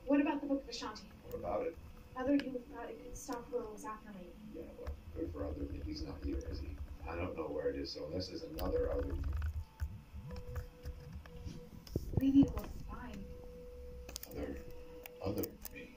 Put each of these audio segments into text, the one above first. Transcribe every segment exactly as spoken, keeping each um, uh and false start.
What about the Book of Ashanti? What about it? Other you thought it could stop whoever was after me. Yeah, well, good for other than he's not here, is he? I don't know where it is, so unless there's another other you. What do you need to go find? Other, other me.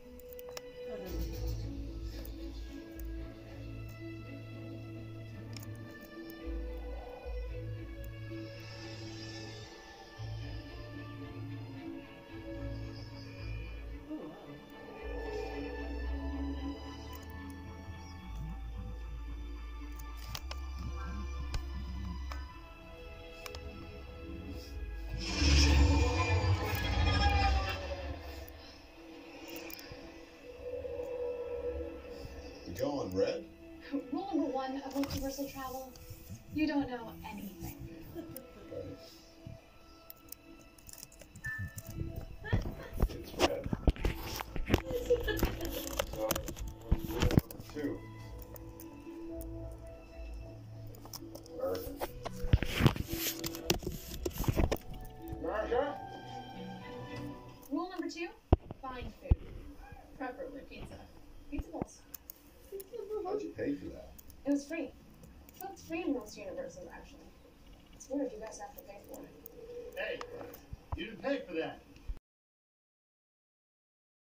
Going red? Rule number one of multiversal travel, you don't know anything. It's red. So, what's rule number two? America. America? Rule number two, find food. Preferably pizza. Pizza bowls. How'd you pay for that? It was free. Well, it's free in most universes, actually. It's weird you guys have to pay for it. Hey, you didn't pay for that.